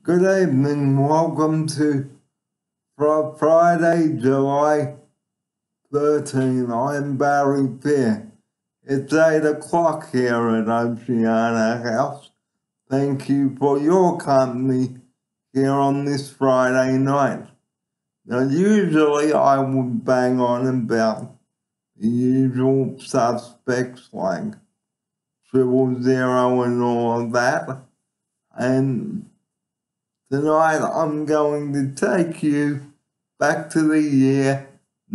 Good evening, welcome to Friday, July 13. I'm Barry Peer. It's 8 o'clock here at Oceana House. Thank you for your company here on this Friday night. Now, usually I would bang on about the usual suspects like 000 and all of that. And tonight I'm going to take you back to the year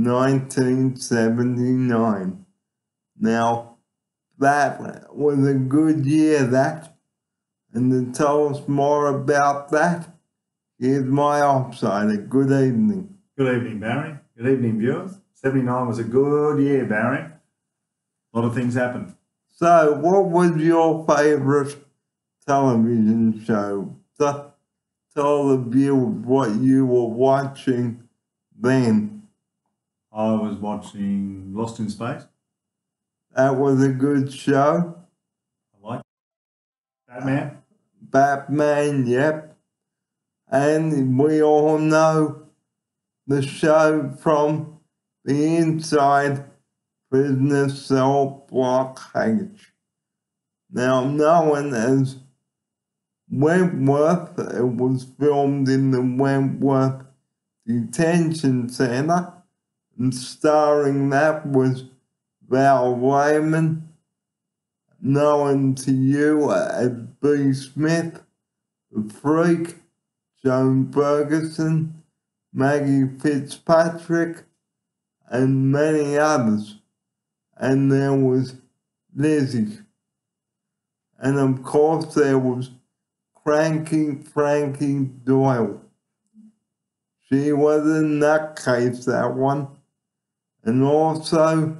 1979. Now, that was a good year, that. And to tell us more about that, here's my outsider. Good evening. Good evening, Barry. Good evening, viewers. 79 was a good year, Barry. A lot of things happened. So, what was your favourite television show? Tell the viewers what you were watching then. I was watching Lost in Space. That was a good show. I like Batman. Batman, yep. And we all know the show from the inside, Prisoner Cell Block H. Now known as Wentworth, it was filmed in the Wentworth Detention Center, and starring that was Val Raymond, known to you as B. Smith, The Freak, Joan Ferguson, Maggie Fitzpatrick, and many others. And there was Lizzie. And of course there was Cranky Frankie Doyle. She was a nutcase, that one. And also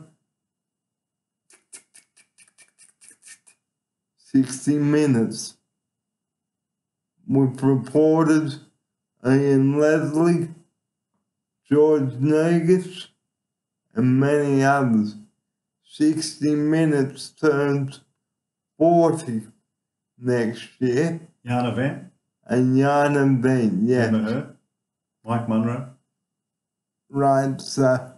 60 Minutes with reporters Ian Leslie, George Negus, and many others. 60 Minutes turns 40 next year. Yana Vent. And Yana Vent, yes. Remember her? Mike Munro. Right, so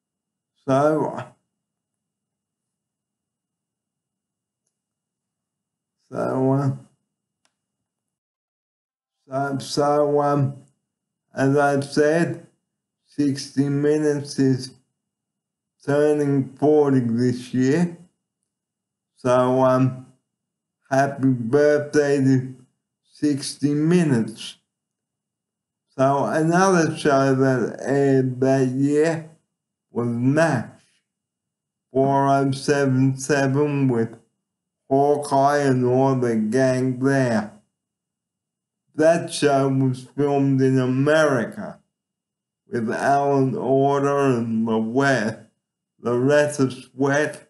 as I said, 60 Minutes is turning 40 this year. So, happy birthday to 60 Minutes. So, another show that aired that year was MASH 4077 with Hawkeye and all the gang there. That show was filmed in America with Alan Alda and Loretta Swett.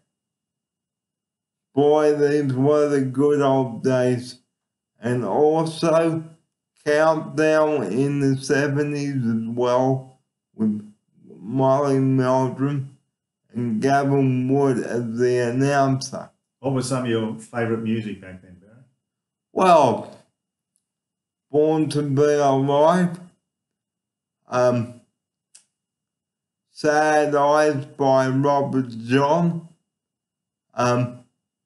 Boy, these were the good old days. And also Countdown in the 70s as well with Molly Meldrum and Gavin Wood as the announcer. What was some of your favourite music back then, Barry? Well, Born to Be Alive, Sad Eyes by Robert John, on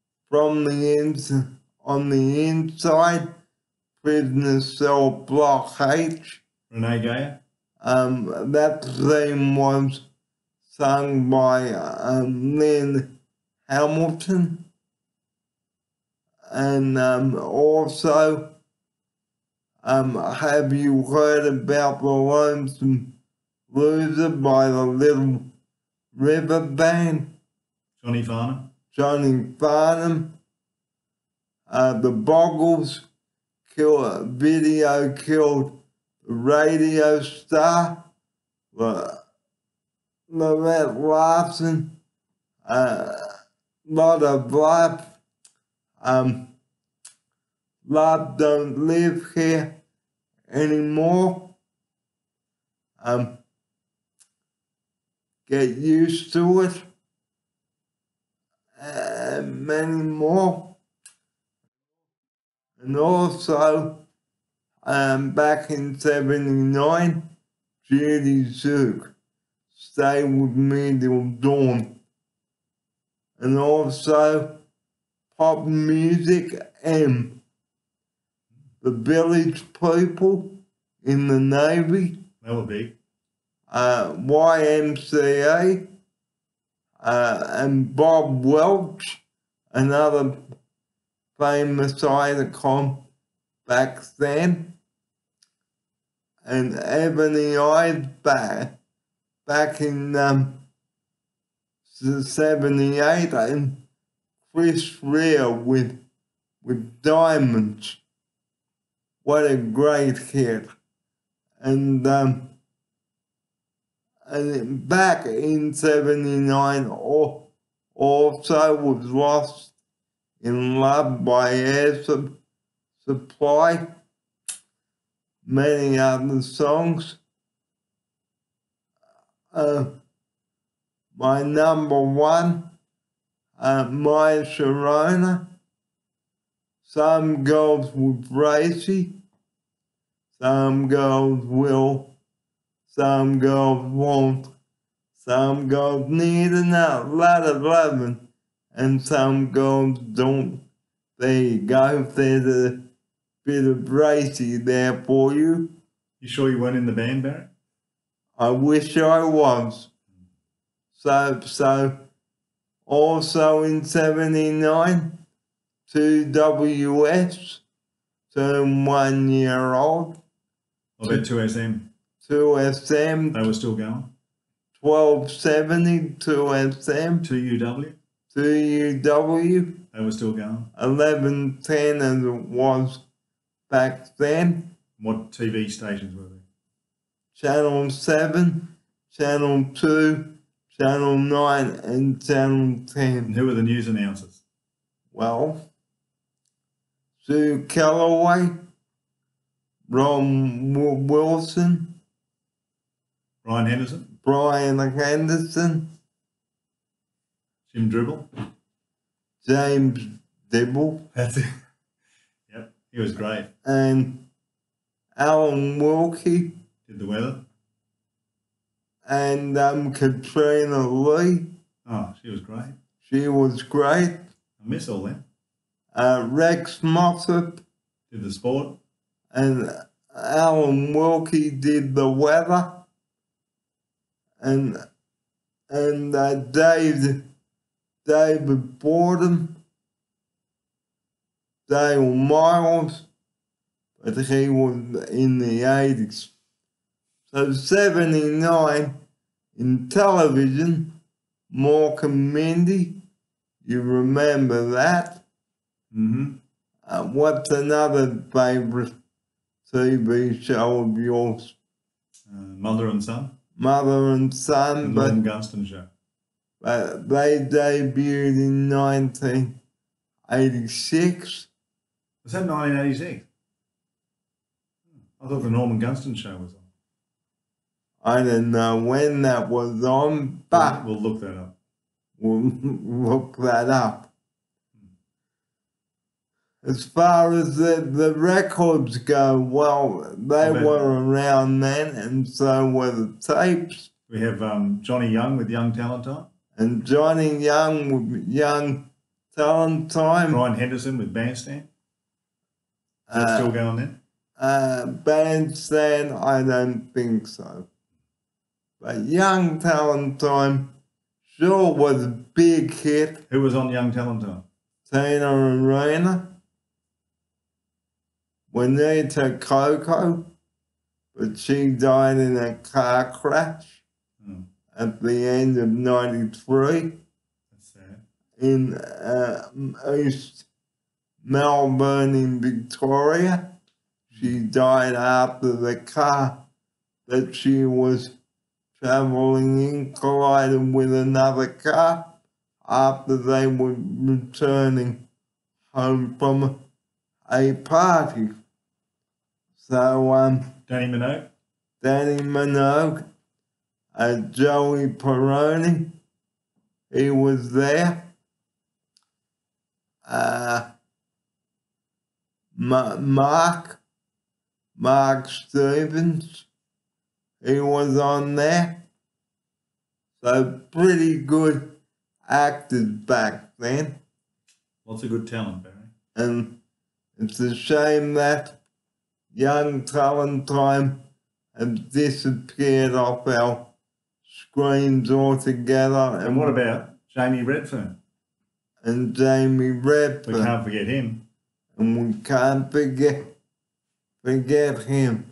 the Inside, Prisoner Cell Block H. Renee Gayer. That theme was sung by Lynn Hamilton. And also, have you heard about The Lonesome Loser by the Little River Band? Johnny Farnham. Johnny Farnham. The Boggles killed the radio star. Lorette Larson. Lot of Life. Love Don't Live Here Anymore. Get Used to It. And many more. And also back in 79, Judy Zook, Stay With Me Till Dawn. And also Pop Music M, The Village People in the Navy, They were big. YMCA, and Bob Welch, another famous icon back then, and Ebony Eyes back in 78, and Chris Rea with Diamonds. What a great hit. And back in 79, also was Lost in Love by Air Supply. Many other songs. My number one, My Sharona. Some girls with Racy, some girls will, some girls won't, some girls need a lot of loving, and some girls don't. There you go, there's a bit of Racy there for you. You sure you weren't in the band, Barry? I wish I was. So also in 79, 2WS, turned 1 year old. What about 2SM? 2SM, They were still going. 1270, 2SM, 2UW? 2UW, They were still going. 1110 as it was back then. What TV stations were they? Channel 7, Channel 2, Channel 9 and Channel 10. And who were the news announcers? Well, Sue Calloway, Ron Wilson, Brian Henderson? Brian Henderson, Jim Dribble? James Dibble, That's it. Yep, he was great. and Alan Wilkie, Did the weather? and Katrina Lee. Oh, she was great. She was great. I miss all them. Rex Mossop Did the sport? and Alan Wilkie did the weather. And David Borden, Dale Miles, but he was in the 80s. So 79 in television, Mork and Mindy, you remember that? Mm-hmm. What's another favourite TV show of yours? Mother and Son? Mother and Son, The Norm Gunston Show. but they debuted in 1986. Was that 1986? I thought the Norman Gunston Show was on. I don't know when that was on, but We'll look that up. we'll look that up. As far as the records go, well, they were around then, and so were the tapes. We have Johnny Young with Young Talent Time. And Johnny Young with Young Talent Time. Brian Henderson with Bandstand. Is that still going then? Bandstand, I don't think so. But Young Talent Time sure was a big hit. Who was on Young Talent Time? Tina Arena, Juanita Coco, but she died in a car crash at the end of 93 That's sad. in East Melbourne in Victoria. She died after the car that she was travelling in collided with another car after they were returning home from a party. So, Danny Minogue? Danny Minogue, Joey Peroni, he was there. Mark Stevens. He was on there. So pretty good actors back then. Lots of good talent, Barry. And it's a shame that young talent time has disappeared off our screens altogether. And what about Jamie Redfern? And Jamie Redfern. We can't forget him. And we can't forget him.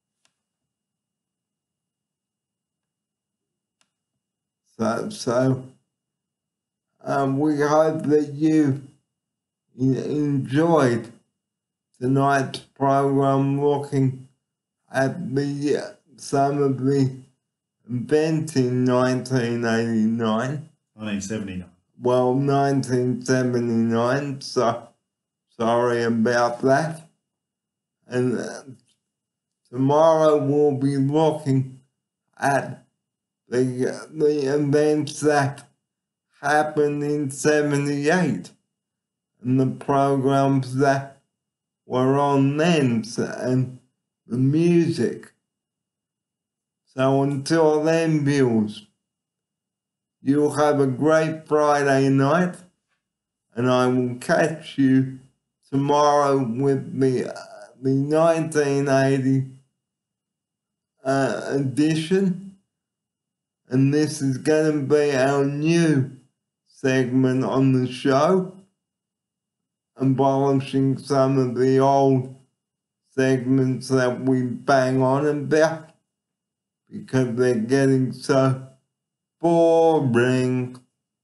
So we hope that you enjoyed tonight's program, looking at some of the events in 1989. 1979. Well, 1979, so sorry about that. And tomorrow we'll be looking at the events that happened in 78 and the programs that were on then and the music. So until then, viewers, you have a great Friday night, and I will catch you tomorrow with the 1980 edition, and this is going to be our new segment on the show, abolishing some of the old segments that we bang on about because they're getting so boring.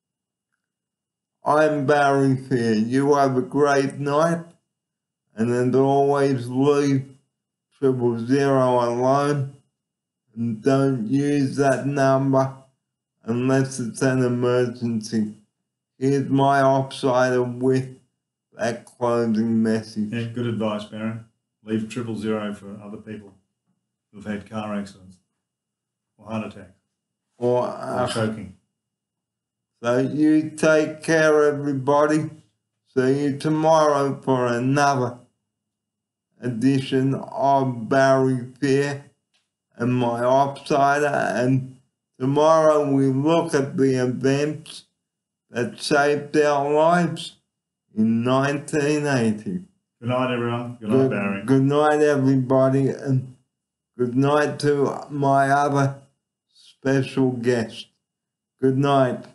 I'm Barry Fear. You have a great night, and as always, leave 000 alone, and don't use that number unless it's an emergency. Here's my offsider with that closing message. Yeah, good advice, Barry. Leave 000 for other people who've had car accidents or heart attacks Or choking. So you take care, everybody. See you tomorrow for another edition of Barry Fear and my offsider. And tomorrow we look at the events that shaped our lives in 1980. Good night, everyone. Good night, Barry. Good night, everybody, and good night to my other special guest. Good night.